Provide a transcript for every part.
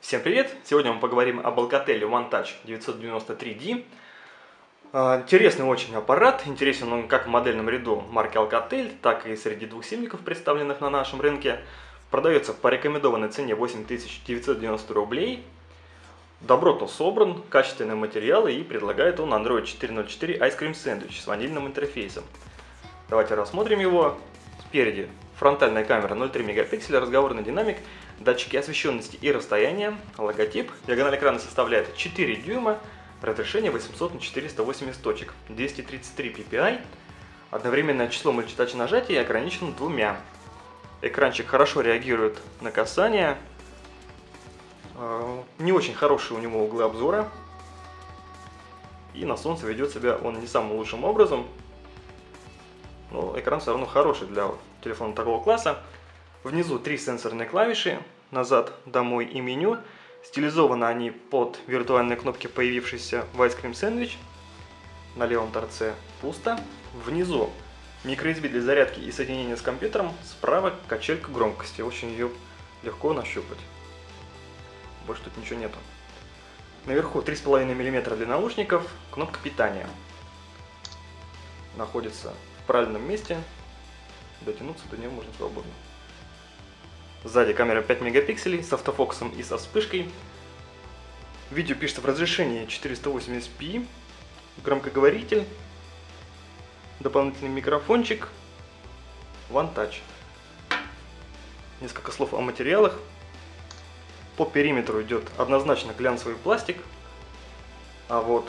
Всем привет! Сегодня мы поговорим об Alcatel One Touch 993D. Интересный очень аппарат, интересен он как в модельном ряду марки Alcatel, так и среди двухсимников, представленных на нашем рынке. Продается по рекомендованной цене 8990 рублей. Добротно собран, качественные материалы, и предлагает он Android 4.0.4 Ice Cream Sandwich с ванильным интерфейсом. Давайте рассмотрим его. Спереди фронтальная камера 0,3 мегапикселя, разговорный динамик, датчики освещенности и расстояния, логотип. Диагональ экрана составляет 4 дюйма, разрешение 800 на 480 точек, 233 ppi. Одновременное число мультитач нажатий ограничено 2. Экранчик хорошо реагирует на касание. Не очень хорошие у него углы обзора. И на солнце ведет себя он не самым лучшим образом. Но экран все равно хороший для телефона такого класса. Внизу 3 сенсорные клавиши, назад, домой и меню. Стилизованы они под виртуальные кнопки, появившиеся в Ice Cream Sandwich. На левом торце пусто. Внизу microUSB для зарядки и соединения с компьютером. Справа качелька громкости, очень ее легко нащупать. Больше тут ничего нету. Наверху 3,5 мм для наушников, кнопка питания. Находится в правильном месте, дотянуться до нее можно свободно. Сзади камера 5 мегапикселей с автофокусом и со вспышкой. Видео пишется в разрешении 480p. Громкоговоритель, дополнительный микрофончик, One Touch. Несколько слов о материалах. По периметру идет однозначно глянцевый пластик, а вот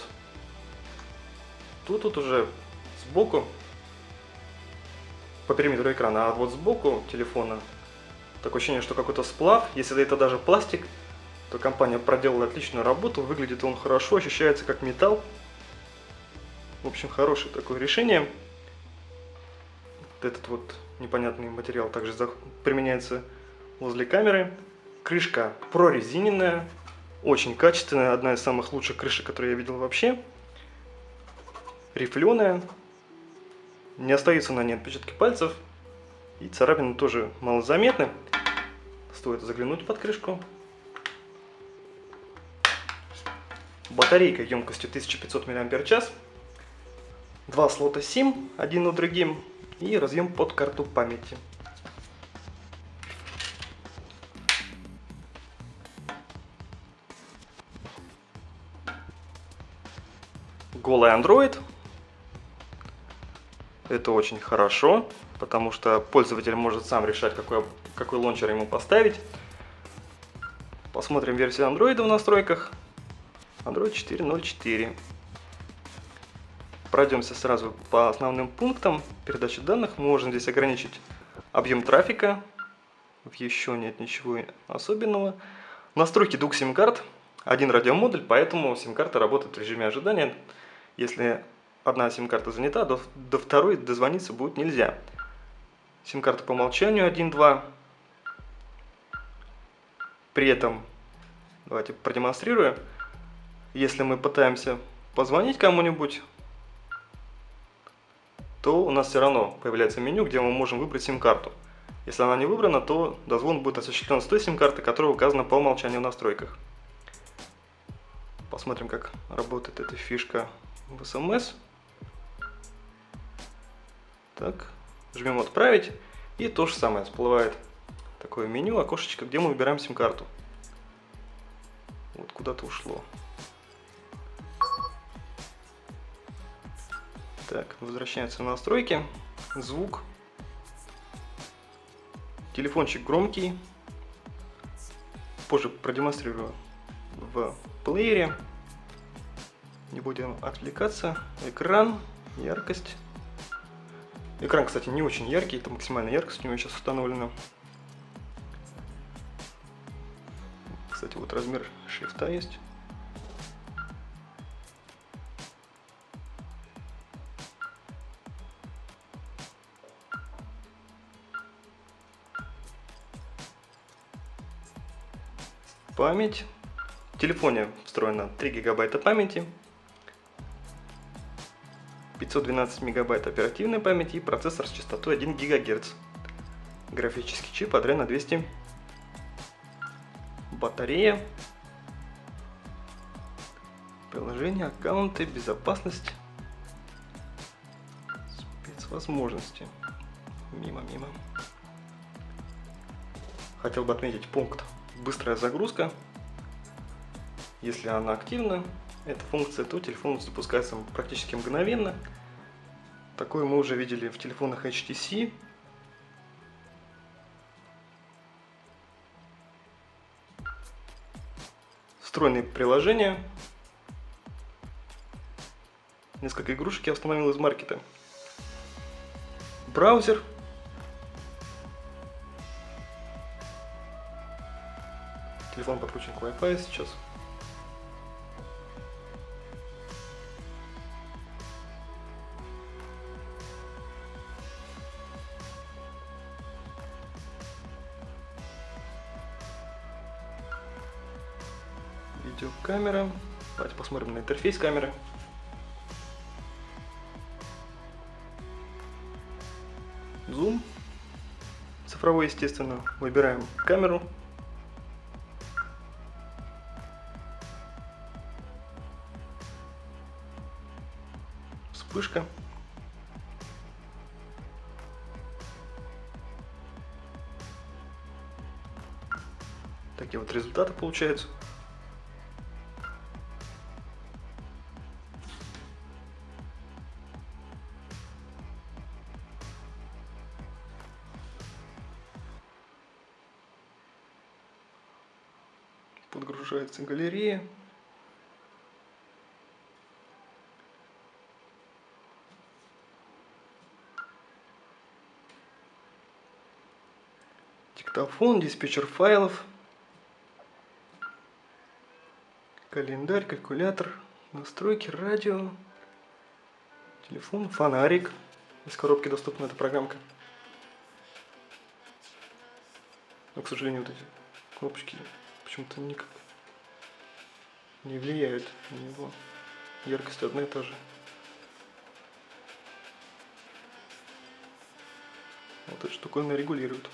тут уже сбоку, по периметру экрана, а вот сбоку телефона такое ощущение, что какой-то сплав. Если это даже пластик, то компания проделала отличную работу, выглядит он хорошо, ощущается как металл. В общем, хорошее такое решение. Этот вот непонятный материал также применяется возле камеры. Крышка прорезиненная, очень качественная, одна из самых лучших крышек, которые я видел вообще. Рифленая, не остаются на ней отпечатки пальцев, и царапины тоже малозаметны. Стоит заглянуть под крышку. Батарейка емкостью 1500 мАч, 2 слота SIM, один над другим, и разъем под карту памяти. Голый Android. Это очень хорошо, потому что пользователь может сам решать, какой лончер ему поставить. Посмотрим версию Android в настройках. Android 4.0.4. Пройдемся сразу по основным пунктам. Передача данных. Мы можем здесь ограничить объем трафика. Еще нет ничего особенного. Настройки 2 сим-карт. Один радиомодуль, поэтому сим-карта работает в режиме ожидания. Если одна сим-карта занята, до второй дозвониться будет нельзя. Сим-карта по умолчанию 1.2. При этом, давайте продемонстрирую. Если мы пытаемся позвонить кому-нибудь, то у нас все равно появляется меню, где мы можем выбрать сим-карту. Если она не выбрана, то дозвон будет осуществлен с той сим-карты, которая указана по умолчанию в настройках. Посмотрим, как работает эта фишка в SMS. Так, жмем «Отправить», и то же самое, всплывает такое меню, окошечко, где мы выбираем сим-карту. Вот куда-то ушло. Так, возвращаемся в настройки. Звук. Телефончик громкий. Позже продемонстрирую в плеере. Не будем отвлекаться. Экран, яркость. Экран, кстати, не очень яркий, это максимальная яркость у него сейчас установлена. Кстати, вот размер шрифта есть. Память. В телефоне встроено 3 гигабайта памяти. 512 мегабайт оперативной памяти и процессор с частотой 1 ГГц. Графический чип Adreno 200. Батарея Приложения, аккаунты, безопасность, спецвозможности. Мимо. Хотел бы отметить пункт «Быстрая загрузка». Если она активна, эта функция, то телефон запускается практически мгновенно. Такое мы уже видели в телефонах HTC. Встроенные приложения. Несколько игрушек я установил из маркета. Браузер. Телефон подключен к Wi-Fi сейчас. Видеокамера. Давайте посмотрим на интерфейс камеры. Зум. Цифровой, естественно. Выбираем камеру. Вспышка. Такие вот результаты получаются. Подгружается галерея. Диктофон, диспетчер файлов, календарь, калькулятор, настройки, радио, телефон, фонарик. Из коробки доступна эта программка. Но, к сожалению, вот эти кнопочки почему-то никак не влияют на него. Яркость одна и та же. Вот эта штуковина регулирует.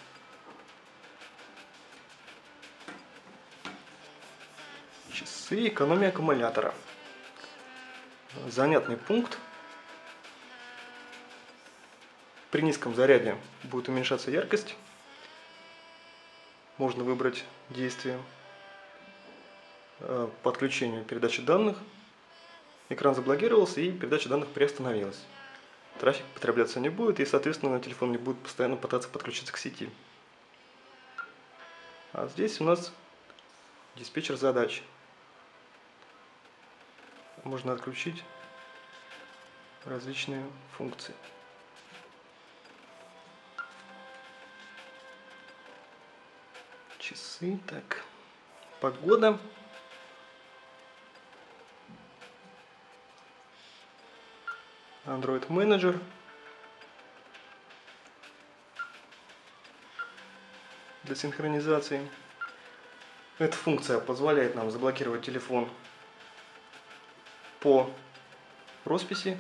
Часы, экономия аккумулятора. Занятный пункт. При низком заряде будет уменьшаться яркость. Можно выбрать действие по отключению передачи данных. Экран заблокировался и передача данных приостановилась. Трафик потребляться не будет и, соответственно, телефон не будет постоянно пытаться подключиться к сети. А здесь у нас диспетчер задач. Можно отключить различные функции. Часы, так, погода. Android Manager. Для синхронизации. Эта функция позволяет нам заблокировать телефон по росписи.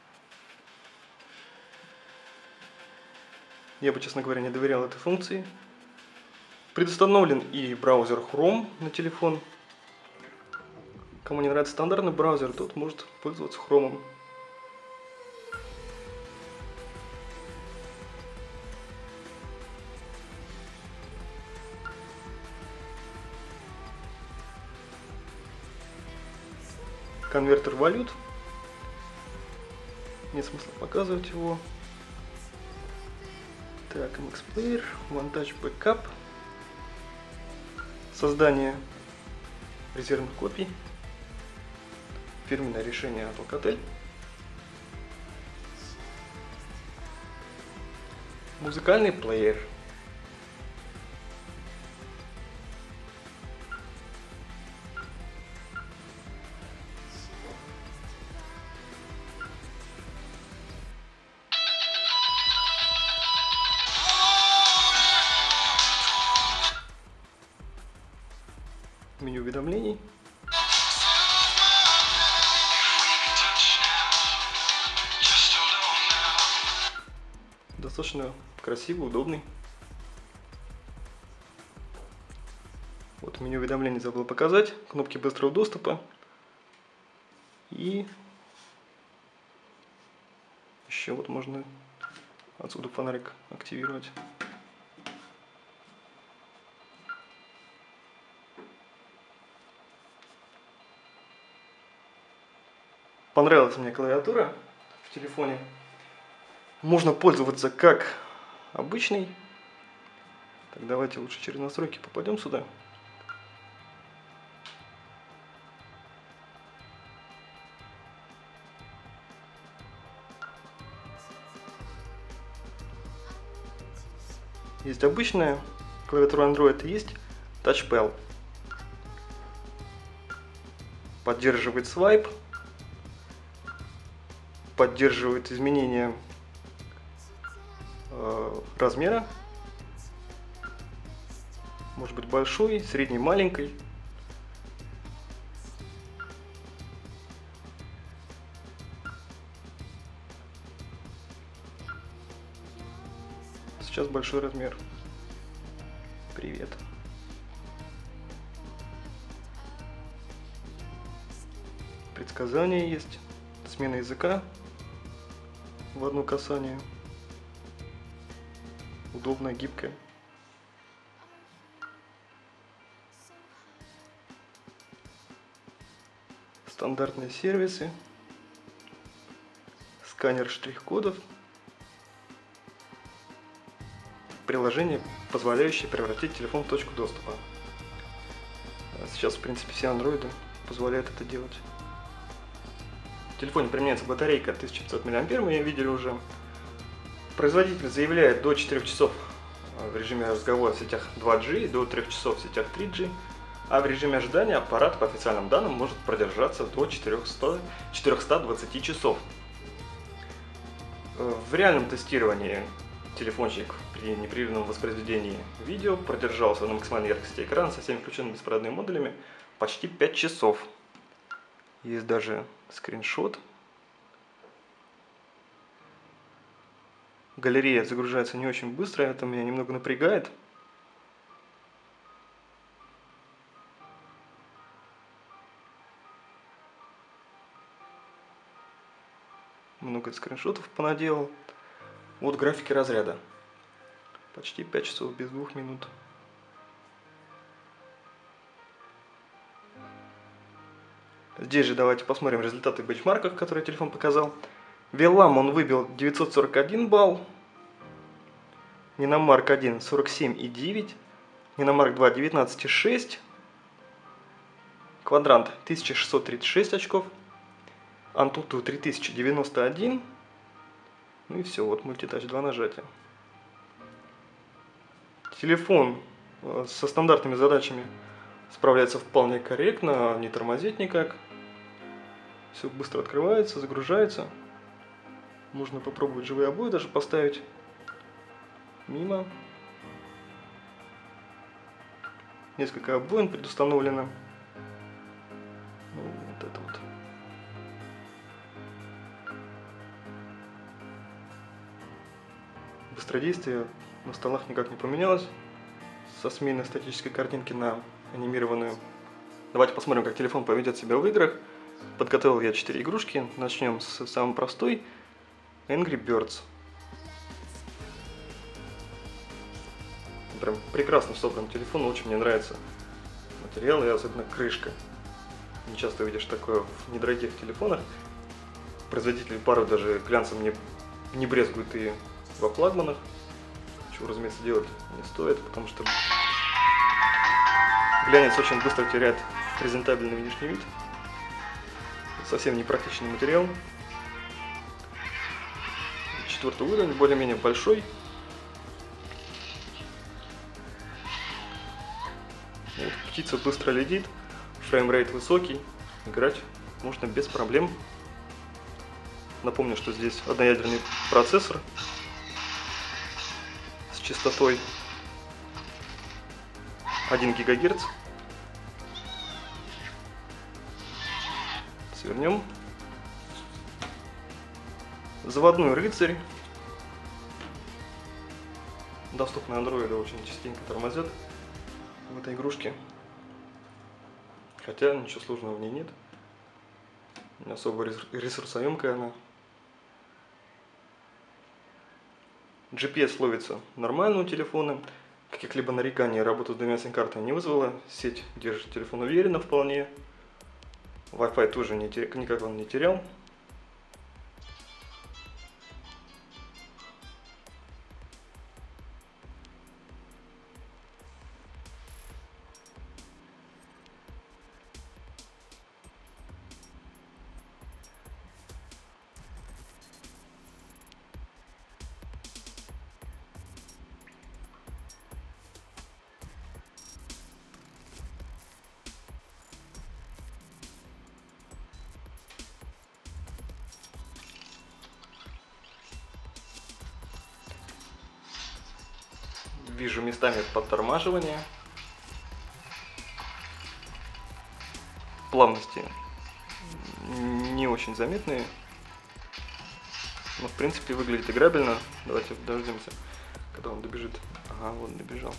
Я бы, честно говоря, не доверял этой функции. Предустановлен и браузер Chrome на телефон. Кому не нравится стандартный браузер, тот может пользоваться Chrome. Конвертер валют. Нет смысла показывать его. Так, MX Player, OneTouch Backup. Создание резервных копий. Фирменное решение от Alcatel. Музыкальный плеер. Меню уведомлений. Достаточно красивый, удобный. Вот меню уведомлений забыл показать. Кнопки быстрого доступа. И еще вот можно отсюда фонарик активировать. Понравилась мне клавиатура в телефоне. Можно пользоваться как обычный. Так, давайте лучше через настройки попадем сюда. Есть обычная клавиатура Android, есть TouchPal. Поддерживает свайп, поддерживает изменение размера. Может быть большой, средний, маленький. Сейчас большой размер. Привет. Предсказания есть. Смена языка в одно касание. Удобно, гибко. Стандартные сервисы. Сканер штрих-кодов. Приложение, позволяющее превратить телефон в точку доступа. Сейчас, в принципе, все андроиды позволяют это делать. В телефоне применяется батарейка 1500 мАч, мы ее видели уже. Производитель заявляет до 4 часов в режиме разговора в сетях 2G, до 3 часов в сетях 3G, а в режиме ожидания аппарат, по официальным данным, может продержаться до 420 часов. В реальном тестировании телефончик при непрерывном воспроизведении видео продержался на максимальной яркости экрана со всеми включенными беспроводными модулями почти 5 часов. Есть даже скриншот. Галерея загружается не очень быстро, это меня немного напрягает. Много скриншотов понаделал. Вот графики разряда. Почти 5 часов без 2 минут. Здесь же давайте посмотрим результаты бенчмарков, которые телефон показал. Велам он выбил 941 балл. Ниномарк 1 47,9. Ниномарк 2 19,6. Квадрант 1636 очков. Antutu 3091. Ну и все, вот мультитач, 2 нажатия. Телефон со стандартными задачами справляется вполне корректно, не тормозит никак. Все быстро открывается, загружается. Можно попробовать живые обои даже поставить. Мимо. Несколько обоин предустановлено. Ну, вот это вот. Быстродействие на столах никак не поменялось. Со смены статической картинки на анимированную. Давайте посмотрим, как телефон поведет себя в играх. Подготовил я 4 игрушки. Начнем с самой простой. Angry Birds. Прям прекрасно собран телефон, очень мне нравится материал и особенно крышка. Не часто видишь такое в недорогих телефонах. Производители порой даже глянцем не брезгуют и во флагманах. Чего, разумеется, делать не стоит, потому что глянец очень быстро теряет презентабельный внешний вид. Совсем непрактичный материал. 4-й уровень, более-менее большой. Вот, птица быстро летит, фреймрейт высокий, играть можно без проблем. Напомню, что здесь одноядерный процессор с частотой 1 ГГц. Свернем. Заводной рыцарь. Доступные андроиды очень частенько тормозят в этой игрушке. Хотя ничего сложного в ней нет. Не особо ресурсоемкая она. GPS ловится нормально у телефона. Каких-либо нареканий работа с двумя сим-картами не вызвала. Сеть держит телефон уверенно вполне. Wi-Fi тоже никак он не терял. Вижу местами подтормаживание. Плавности не очень заметные. Но в принципе выглядит играбельно. Давайте дождемся, когда он добежит. Ага, вот добежал.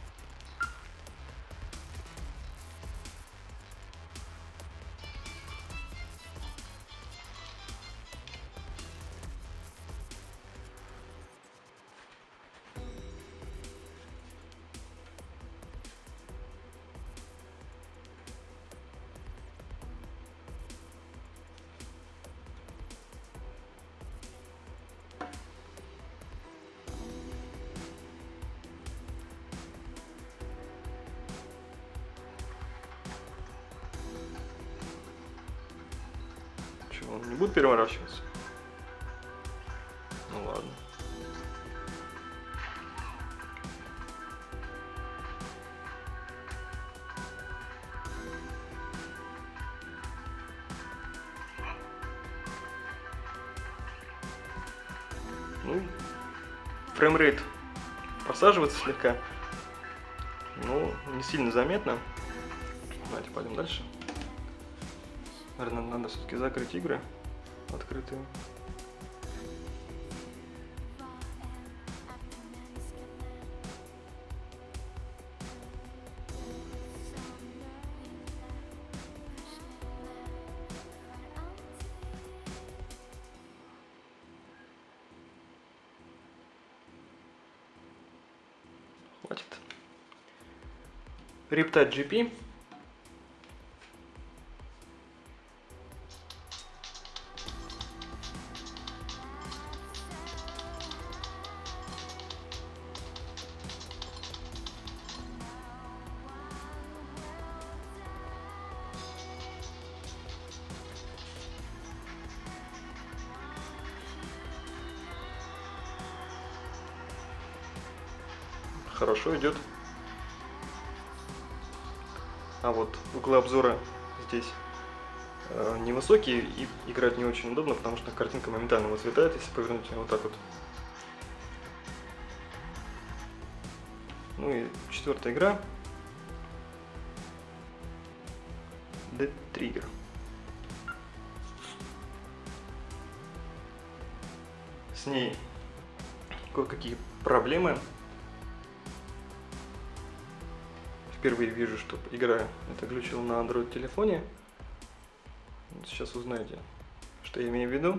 Он не будет переворачиваться? Ну ладно. Ну, фреймрейт просаживается слегка, но не сильно заметно. Давайте пойдем дальше. Наверное, надо все-таки закрыть игры открытые. Хватит. Riptide GP. Хорошо идет. А вот углы обзора здесь невысокие и играть не очень удобно, потому что картинка моментально выцветает, если повернуть ее вот так вот. Ну и четвертая игра. Dead Trigger. С ней кое-какие проблемы. Впервые вижу, что игра это глючила на Android телефоне. Сейчас узнаете, что я имею в виду.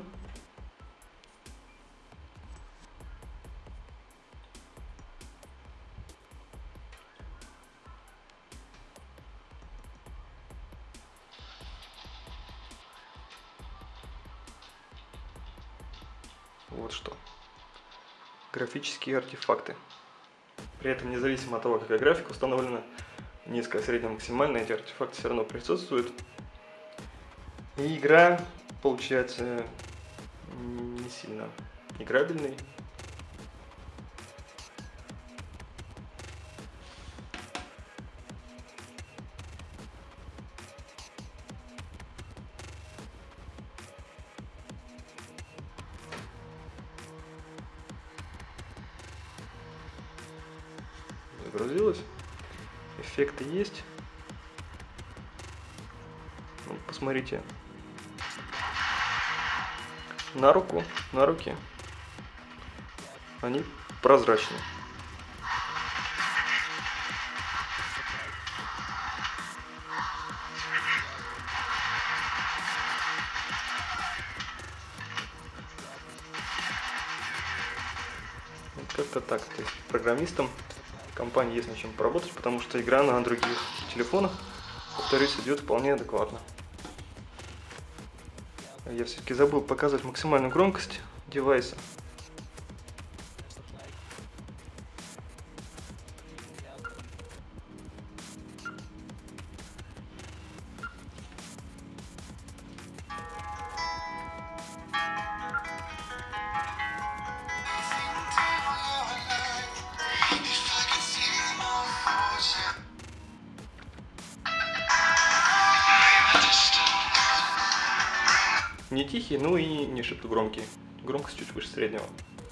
Вот что. Графические артефакты. При этом, независимо от того, какая графика установлена, низкая, средняя, максимальная, эти артефакты все равно присутствуют. И игра получается не сильно играбельной. Загрузилась. Эффекты есть. Ну, посмотрите. На руки. Они прозрачные. как-то так. То есть программистам компании есть над чем поработать, потому что игра на других телефонах, повторюсь, идет вполне адекватно. Я все-таки забыл показать максимальную громкость девайса. Не тихий, ну и не шибко громкий. Громкость чуть выше среднего.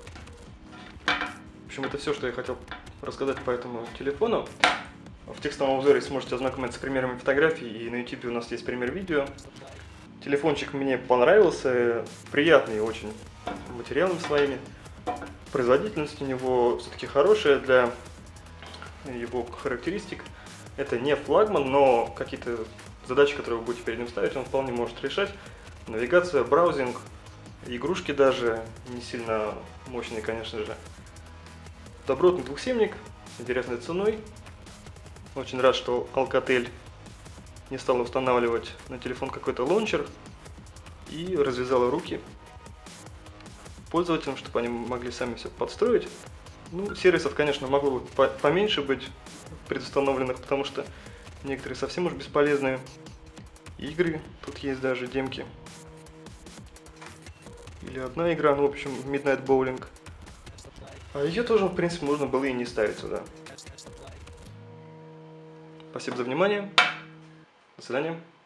В общем, это все, что я хотел рассказать по этому телефону. В текстовом обзоре сможете ознакомиться с примерами фотографий, и на YouTube у нас есть пример видео. Телефончик мне понравился, приятный очень материалами своими. Производительность у него все-таки хорошая для его характеристик. Это не флагман, но какие-то задачи, которые вы будете перед ним ставить, он вполне может решать. Навигация, браузинг, игрушки даже не сильно мощные, конечно же. Добротный двухсимник с интересной ценой. Очень рад, что Alcatel не стала устанавливать на телефон какой-то лаунчер и развязала руки пользователям, чтобы они могли сами все подстроить. Ну, сервисов, конечно, могло бы поменьше быть предустановленных, потому что некоторые совсем уж бесполезные. Игры, тут есть даже демки. Или одна игра, ну, в общем, Midnight Bowling. А ее тоже, в принципе, можно было и не ставить сюда. Спасибо за внимание. До свидания.